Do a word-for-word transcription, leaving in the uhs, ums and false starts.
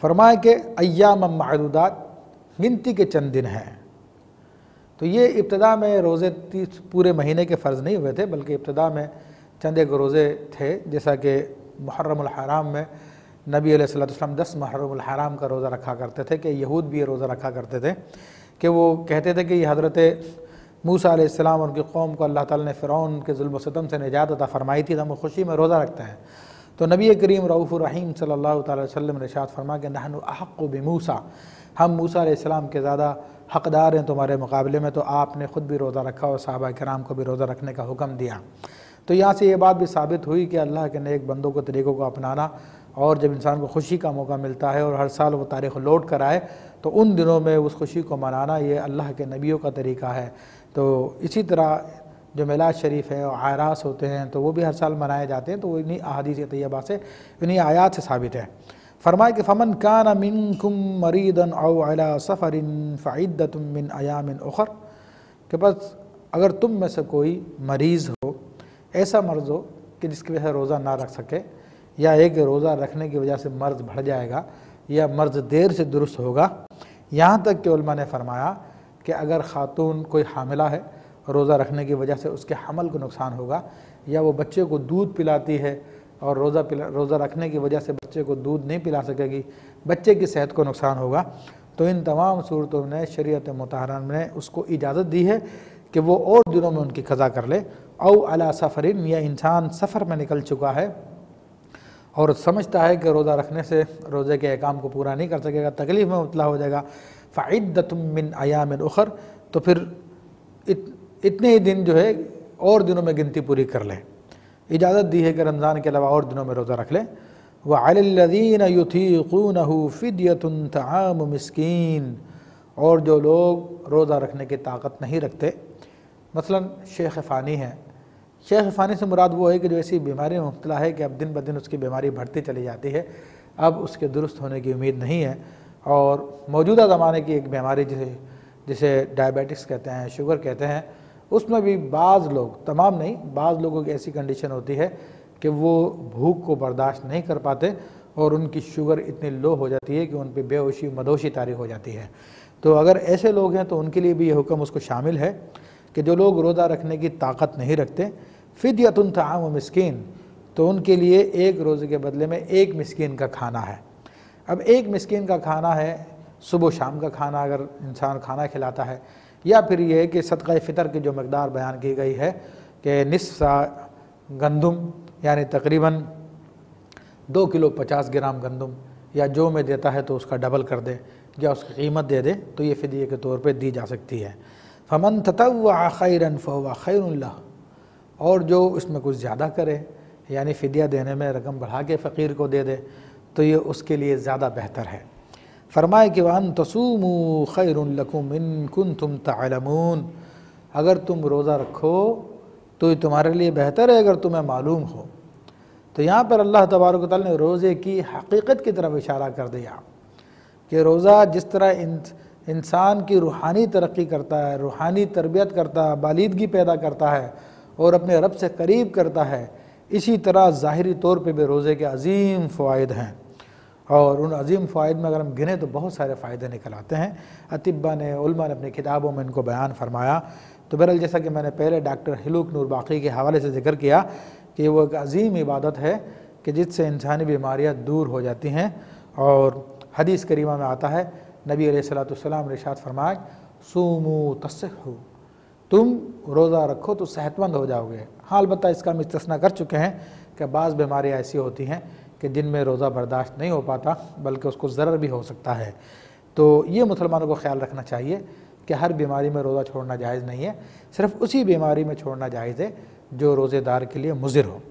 فرمایا کہ ایام معدودات، گنتی کے چند دن ہیں۔ تو یہ ابتدا میں روزے تیس پورے مہینے کے فرض نہیں ہوئے تھے، بلکہ ابتدا میں چند ایک روزے تھے، جیسا کہ محرم الحرام میں نبی علیہ الصلوۃ والسلام دس محرم الحرام کا روزہ رکھا کرتے تھے، کہ یہود بھی یہ روزہ رکھا کرتے تھے، کہ وہ کہتے تھے کہ یہ حضرت موسیٰ علیہ السلام اور ان کی قوم کو اللہ تعالیٰ نے فرعون کے ظلم و ستم سے نجات عطا فرمائی تھی، تو ہم خوشی میں روزہ رکھتے ہیں۔ تو نبی کریم رؤوف الرحیم صلی اللہ تعالی وسلم نے ارشاد فرمایا کہ نحن احق بموسیٰ، ہم موسیٰ علیہ السلام کے زیادہ حقدار ہیں تمہارے مقابلے میں، تو آپ نے خود بھی روزہ رکھا اور صحابہ کرام کو بھی روزہ رکھنے کا حکم دیا۔ تو یہاں سے یہ بات بھی ثابت ہوئی کہ اللہ کے نیک بندوں کو طریقوں کو اپنانا، اور جب انسان کو خوشی کا موقع ملتا ہے اور ہر سال وہ تاریخ لوٹ کر آئے تو ان دنوں میں اس خوشی کو منانا یہ اللہ کے نبیوں کا طریقہ ہے۔ تو اسی طرح جو میلاد شریف ہے اور اعراس ہوتے ہیں تو وہ بھی ہر سال منائے جاتے ہیں، تو وہ انہی احادیث طیبہ سے، انہی آیات سے ثابت ہے۔ فرمائے کہ فمن کان منکم مریضا او علی سفر فعدۃ من ایام اخر، کہ بس اگر تم میں سے کوئی مریض ہو، ایسا مرض ہو کہ جس کی وجہ سے روزہ نہ رکھ سکے، یا ایک روزہ رکھنے کی وجہ سے مرض بڑھ جائے گا یا مرض دیر سے درست ہوگا، یہاں تک کہ علماء نے فرمایا کہ اگر خاتون کوئی حاملہ ہے، روزہ رکھنے کی وجہ سے اس کے حمل کو نقصان ہوگا، یا وہ بچے کو دودھ پلاتی ہے اور روزہ پلا روزہ رکھنے کی وجہ سے بچے کو دودھ نہیں پلا سکے گی، بچے کی صحت کو نقصان ہوگا، تو ان تمام صورتوں میں شریعت مطہرہ نے اس کو اجازت دی ہے کہ وہ اور دنوں میں ان کی قضا کر لے۔ او علی سفرین، یا انسان سفر میں نکل چکا ہے اور سمجھتا ہے کہ روزہ رکھنے سے روزے کے احکام کو پورا نہیں کر سکے گا، تکلیف میں مبتلا ہو جائے گا، فعدۃ من ایام اخر، تو پھر اتنے ہی دن جو ہے اور دنوں میں گنتی پوری کر لے۔ اجازت دی ہے کہ رمضان کے علاوہ اور دنوں میں روزہ رکھ لے۔ وعلی الذین یطیقونہ فدیۃ طعام مسکین، اور جو لوگ روزہ رکھنے کی طاقت نہیں رکھتے، مثلا شیخ فانی ہے، شیخ فانی سے مراد وہ ہے کہ جو ایسی بیماری میں مبتلا ہے کہ اب دن بدن اس کی بیماری بڑھتی چلی جاتی ہے، اب اس کے درست ہونے کی امید نہیں ہے، اور موجودہ زمانے کی ایک بیماری جسے جسے ڈائبیٹکس کہتے ہیں، شوگر کہتے ہیں، اس میں بھی بعض لوگ، تمام نہیں، بعض لوگوں کی ایسی کنڈیشن ہوتی ہے کہ وہ بھوک کو برداشت نہیں کر پاتے اور ان کی شوگر اتنی لو ہو جاتی ہے کہ ان پہ بے ہوشی مدوشی طاری ہو جاتی ہے۔ تو اگر ایسے لوگ ہیں تو ان کے لیے بھی یہ حکم اس کو شامل ہے کہ جو لوگ روزہ رکھنے کی طاقت نہیں رکھتے، فدیۃ طعام مسکین، تو ان کے لیے ایک روزے کے بدلے میں ایک مسکین کا کھانا ہے۔ اب ایک مسکین کا کھانا ہے، صبح و شام کا کھانا اگر انسان کھانا کھلاتا ہے، یا پھر یہ ہے کہ صدقہ فطر کی جو مقدار بیان کی گئی ہے کہ نصف سا گندم، یعنی تقریباً دو کلو پچاس گرام گندم، یا جو میں دیتا ہے تو اس کا ڈبل کر دے یا اس کی قیمت دے دے، تو یہ فدیے کے طور پہ دی جا سکتی ہے۔ فمن تطوع خیرا فهو خیر لہ، اور جو اس میں کچھ زیادہ کرے، یعنی فدیہ دینے میں رقم بڑھا کے فقیر کو دے دے، تو یہ اس کے لیے زیادہ بہتر ہے۔ فرمائے کہ وَأَن تَصُومُوا خَيْرٌ لَكُمْ إِن كُنتُمْ تَعْلَمُونَ، اگر تم روزہ رکھو تو یہ تمہارے لیے بہتر ہے اگر تمہیں معلوم ہو۔ تو یہاں پر اللہ تبارک و تعالیٰ نے روزے کی حقیقت کی طرف اشارہ کر دیا کہ روزہ جس طرح انسان کی روحانی ترقی کرتا ہے، روحانی تربیت کرتا ہے، بالیدگی پیدا کرتا ہے اور اپنے رب سے قریب کرتا ہے، اسی طرح ظاہری طور پہ بھی روزے کے عظیم فوائد ہیں، اور ان عظیم فوائد میں اگر ہم گنیں تو بہت سارے فائدے نکل آتے ہیں۔ اطباء نے، علماء نے اپنی کتابوں میں ان کو بیان فرمایا۔ تو بہرحال جیسا کہ میں نے پہلے ڈاکٹر ہلوک نور باقی کے حوالے سے ذکر کیا کہ وہ ایک عظیم عبادت ہے کہ جس سے انسانی بیماریاں دور ہو جاتی ہیں، اور حدیث کریمہ میں آتا ہے، نبی علیہ الصلوۃ والسلام نے ارشاد فرمایا صوموا تصحوا، تم روزہ رکھو تو صحت مند ہو جاؤ گے۔ ہاں البتہ اس کا ہم استثناء کر چکے ہیں کہ بعض بیماریاں ایسی ہوتی ہیں کہ جن میں روزہ برداشت نہیں ہو پاتا، بلکہ اس کو ضرر بھی ہو سکتا ہے۔ تو یہ مسلمانوں کو خیال رکھنا چاہیے کہ ہر بیماری میں روزہ چھوڑنا جائز نہیں ہے، صرف اسی بیماری میں چھوڑنا جائز ہے جو روزے دار کے لیے مضر ہو۔